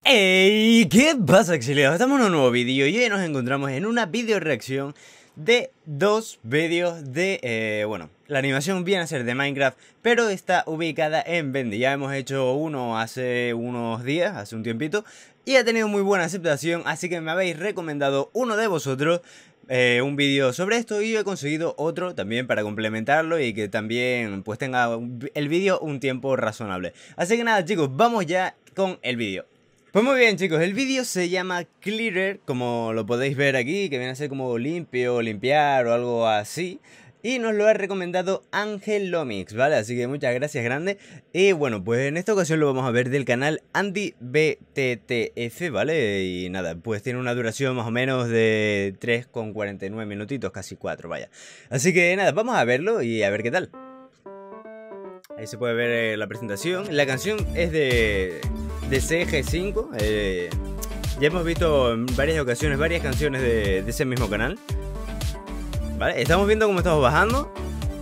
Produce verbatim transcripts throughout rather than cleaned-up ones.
Hey, ¿qué pasa, exiliados? Estamos en un nuevo vídeo y hoy nos encontramos en una video reacción de dos vídeos de, eh, bueno, la animación viene a ser de Minecraft, pero está ubicada en Bendy. Ya hemos hecho uno hace unos días, hace un tiempito, y ha tenido muy buena aceptación, así que me habéis recomendado uno de vosotros, eh, un vídeo sobre esto, y yo he conseguido otro también para complementarlo y que también pues tenga el vídeo un tiempo razonable. Así que nada, chicos, vamos ya con el vídeo. Pues muy bien, chicos, el vídeo se llama Clearer, como lo podéis ver aquí, que viene a ser como limpio, limpiar o algo así. Y nos lo ha recomendado Ángel Lomix, ¿vale? Así que muchas gracias, grande. Y bueno, pues en esta ocasión lo vamos a ver del canal Andy B T T F, ¿vale? Y nada, pues tiene una duración más o menos de tres con cuarenta y nueve minutitos, casi cuatro, vaya. Así que nada, vamos a verlo y a ver qué tal. Ahí se puede ver eh, la presentación. La canción es de... de C G cinco, eh, ya hemos visto en varias ocasiones varias canciones de, de ese mismo canal. Vale, estamos viendo cómo estamos bajando.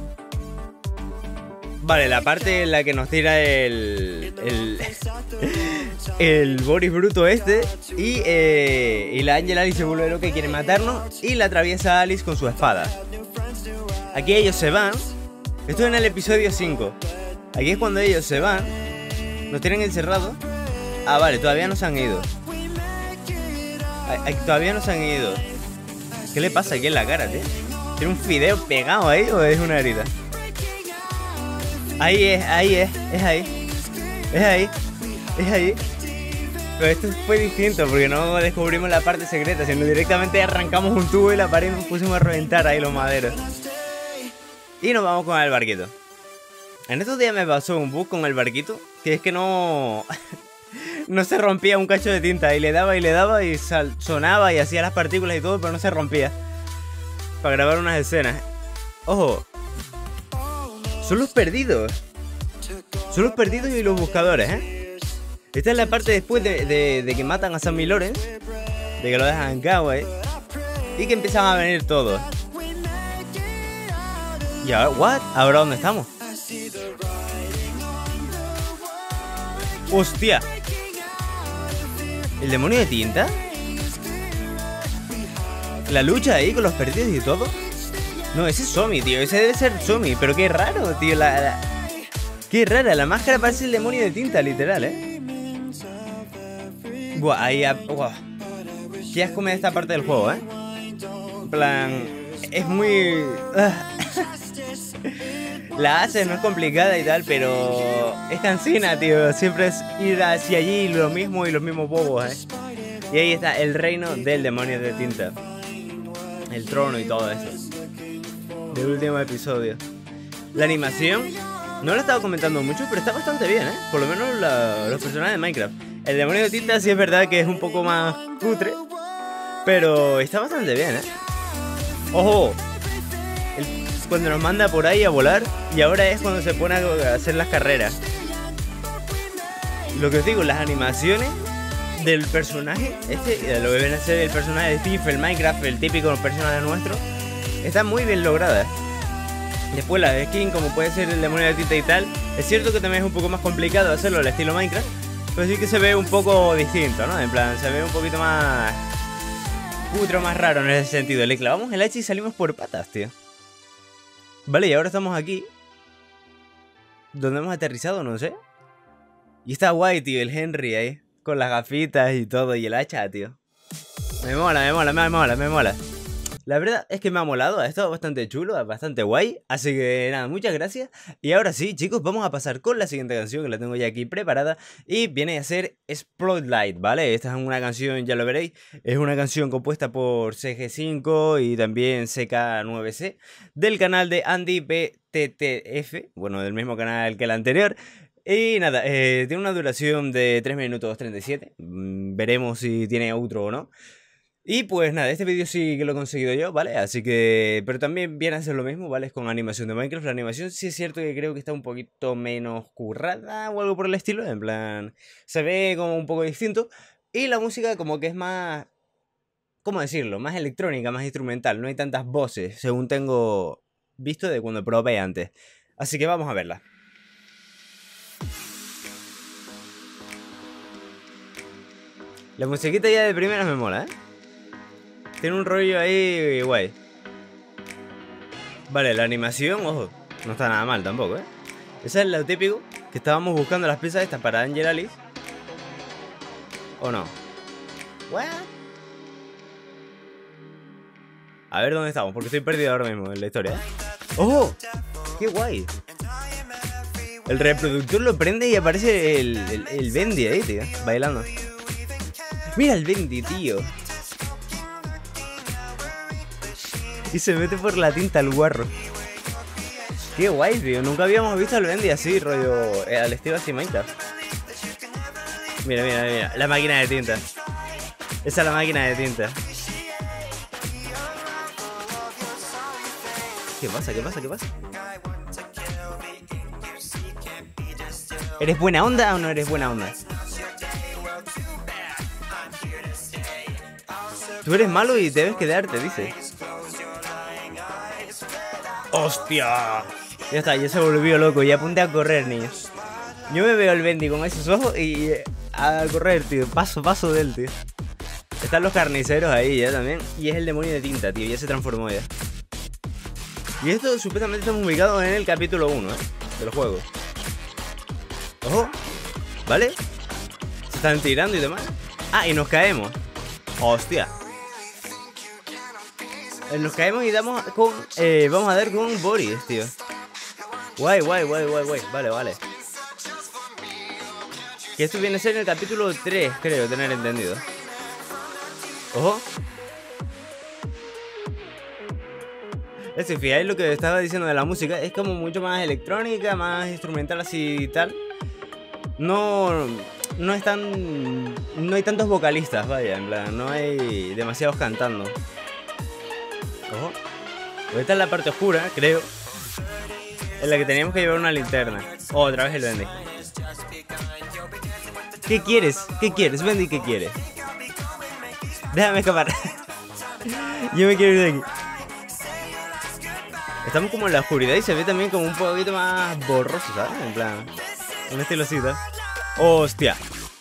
Vale, la parte en la que nos tira el el, el Boris Bruto este y, eh, y la Angel Alice se vuelve loca y quiere matarnos y la atraviesa Alice con su espada. Aquí ellos se van. Esto es en el episodio cinco. Aquí es cuando ellos se van, nos tienen encerrados. Ah, vale, todavía no se han ido. Ay, todavía no se han ido. ¿Qué le pasa aquí en la cara, tío? ¿Tiene un fideo pegado ahí o es una herida? Ahí es, ahí es, es ahí. Es ahí, es ahí. Pero esto fue distinto porque no descubrimos la parte secreta, sino directamente arrancamos un tubo y la pared y nos pusimos a reventar ahí los maderos. Y nos vamos con el barquito. En estos días me pasó un bug con el barquito, que es que no... no se rompía un cacho de tinta y le daba y le daba y sonaba y hacía las partículas y todo, pero no se rompía. Para grabar unas escenas. Ojo. Son los perdidos. Son los perdidos y los buscadores, ¿eh? Esta es la parte después de, de, de que matan a Sammy Lawrence. De que lo dejan en Kawaii. Y que empiezan a venir todos. Y ahora, ¿what? ¿Ahora dónde estamos? ¡Hostia! ¿El demonio de tinta? ¿La lucha ahí con los perdidos y todo? No, ese es Somi, tío. Ese debe ser Somi. Pero qué raro, tío. La, la... Qué rara. La máscara parece el demonio de tinta, literal, ¿eh? Buah, ahí... Buah. Qué asco me da esta parte del juego, ¿eh? En plan... Es muy... La hace, no es complicada y tal, pero es cansina, tío. Siempre es ir hacia allí lo mismo y los mismos bobos, ¿eh? Y ahí está el reino del demonio de tinta. El trono y todo eso. Del último episodio. La animación, no lo he estado comentando mucho, pero está bastante bien, ¿eh? Por lo menos la, los personajes de Minecraft. El demonio de tinta sí es verdad que es un poco más cutre, pero está bastante bien, ¿eh? ¡Ojo! Cuando nos manda por ahí a volar y ahora es cuando se pone a hacer las carreras. Lo que os digo, las animaciones del personaje, este, lo que viene a ser el personaje de Thief, el Minecraft, el típico personaje nuestro, están muy bien logradas. Después la de skin, como puede ser el demonio de tinta y tal, es cierto que también es un poco más complicado hacerlo al estilo Minecraft, pero sí que se ve un poco distinto, ¿no? En plan, se ve un poquito más cutre, más raro en ese sentido. Le clavamos el hacha y salimos por patas, tío. Vale, y ahora estamos aquí. ¿Dónde hemos aterrizado? No sé. Y está guay, tío, el Henry ahí. Con las gafitas y todo. Y el hacha, tío. Me mola, me mola, me mola, me mola. La verdad es que me ha molado. Ha estado bastante chulo, bastante guay. Así que nada, muchas gracias. Y ahora sí, chicos, vamos a pasar con la siguiente canción, que la tengo ya aquí preparada. Y viene a ser Exploit, ¿vale? Esta es una canción, ya lo veréis. Es una canción compuesta por C G cinco y también C K nueve C. Del canal de Andy B T T F. Bueno, del mismo canal que el anterior. Y nada, eh, tiene una duración de tres minutos treinta y siete. Mm, veremos si tiene outro o no. Y pues nada, este vídeo sí que lo he conseguido yo, ¿vale? Así que... Pero también viene a ser lo mismo, ¿vale? Es con animación de Minecraft. La animación sí es cierto que creo que está un poquito menos currada o algo por el estilo. En plan, se ve como un poco distinto. Y la música como que es más... ¿Cómo decirlo? Más electrónica, más instrumental. No hay tantas voces, según tengo visto de cuando probé antes. Así que vamos a verla. La musiquita ya de primeras me mola, ¿eh? Tiene un rollo ahí guay. Vale, la animación, ojo, no está nada mal tampoco, ¿eh? Ese es lo típico, que estábamos buscando las piezas estas para Angel Alice. ¿O no? ¿What? A ver dónde estamos, porque estoy perdido ahora mismo en la historia, ¿eh? ¡Oh! ¡Qué guay! El reproductor lo prende y aparece el, el, el Bendy ahí, tío, bailando. Mira el Bendy, tío. Y se mete por la tinta al guarro. Qué guay, tío. Nunca habíamos visto al Bendy así, rollo, eh, al estilo así Minecraft. Mira, mira, mira. La máquina de tinta. Esa es la máquina de tinta. ¿Qué pasa? ¿Qué pasa? ¿Qué pasa? ¿Eres buena onda o no eres buena onda? Tú eres malo y debes quedarte, dice. ¡Hostia! Ya está, ya se volvió loco. Ya apunté a correr, niños. Yo me veo al Bendy con esos ojos y a correr, tío. Paso, paso de él, tío. Están los carniceros ahí ya también. Y es el demonio de tinta, tío. Ya se transformó ya. Y esto supuestamente estamos ubicados en el capítulo uno, ¿eh? Del juego. Ojo. ¿Vale? Se están tirando y demás. Ah, y nos caemos. Hostia. Nos caemos y damos con... Eh, vamos a dar con Boris, tío. Guay, guay, guay, guay, guay. Vale, vale. Que esto viene a ser en el capítulo tres, creo, tener entendido. Ojo. Si fijáis lo que estaba diciendo de la música, es como mucho más electrónica, más instrumental así y tal. No, no es tan... No hay tantos vocalistas, vaya, en plan, no hay demasiados cantando. Ojo. Esta es la parte oscura, creo, en la que teníamos que llevar una linterna. Oh, otra vez el Bendy. ¿Qué quieres? ¿Qué quieres, Bendy? ¿Qué quieres? Déjame escapar. Yo me quiero ir de aquí. Estamos como en la oscuridad y se ve también como un poquito más borroso, ¿sabes? En plan, un estilo así, ¿sabes? ¡Hostia!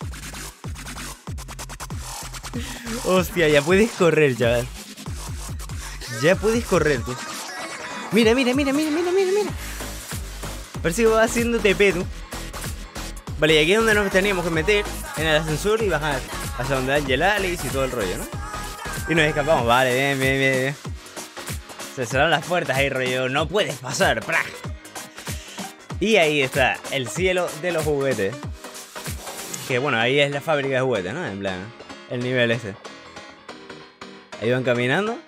¡Hostia! Ya puedes correr, chaval. Ya puedes correr, tú. Mira, mira, mira, mira, mira, mira, mira. Parece que va haciendo T P, tú. Vale, y aquí es donde nos teníamos que meter, en el ascensor y bajar hacia donde Angel Alice y todo el rollo, ¿no? Y nos escapamos, vale, bien, bien, bien, bien. Se cerraron las puertas ahí, rollo, no puedes pasar, ¡pra! Y ahí está, el cielo de los juguetes. Que bueno, ahí es la fábrica de juguetes, ¿no? En plan, el nivel ese. Ahí van caminando.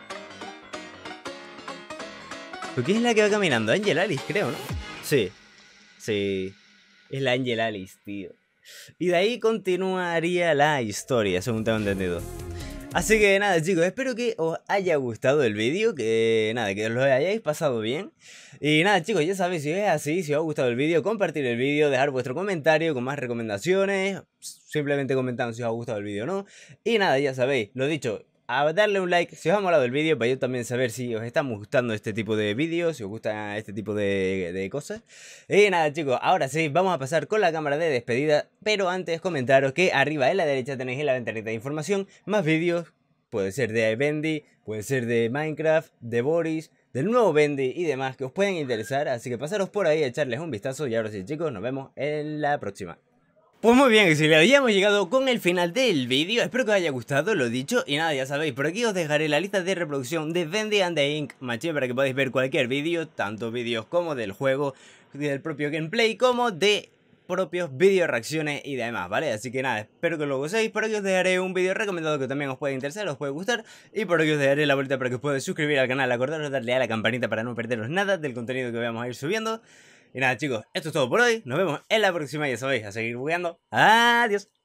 ¿Pero quién es la que va caminando? Angel Alice, creo, ¿no? Sí, sí. Es la Angel Alice, tío. Y de ahí continuaría la historia, según tengo entendido. Así que nada, chicos, espero que os haya gustado el vídeo, que nada, que os lo hayáis pasado bien. Y nada, chicos, ya sabéis, si es así, si os ha gustado el vídeo, compartir el vídeo, dejar vuestro comentario con más recomendaciones, simplemente comentando si os ha gustado el vídeo o no. Y nada, ya sabéis, lo dicho, a darle un like si os ha molado el vídeo, para yo también saber si os están gustando este tipo de vídeos, si os gusta este tipo de, de cosas. Y nada, chicos, ahora sí, vamos a pasar con la cámara de despedida, pero antes comentaros que arriba en la derecha tenéis en la ventanita de información más vídeos, puede ser de Bendy, puede ser de Minecraft, de Boris, del nuevo Bendy y demás que os pueden interesar, así que pasaros por ahí a echarles un vistazo y ahora sí, chicos, nos vemos en la próxima. Pues muy bien, si ya hemos llegado con el final del vídeo, espero que os haya gustado, lo dicho, y nada, ya sabéis, por aquí os dejaré la lista de reproducción de Bendy and the Ink Machine para que podáis ver cualquier vídeo, tanto vídeos como del juego, del propio gameplay, como de propios vídeos, reacciones y demás, ¿vale? Así que nada, espero que lo gocéis, por aquí os dejaré un vídeo recomendado que también os puede interesar, os puede gustar, y por aquí os dejaré la bolita para que os podáis suscribir al canal, acordaros de darle a la campanita para no perderos nada del contenido que vamos a ir subiendo. Y nada, chicos, esto es todo por hoy. Nos vemos en la próxima, ya sabéis, a seguir bugueando. Adiós.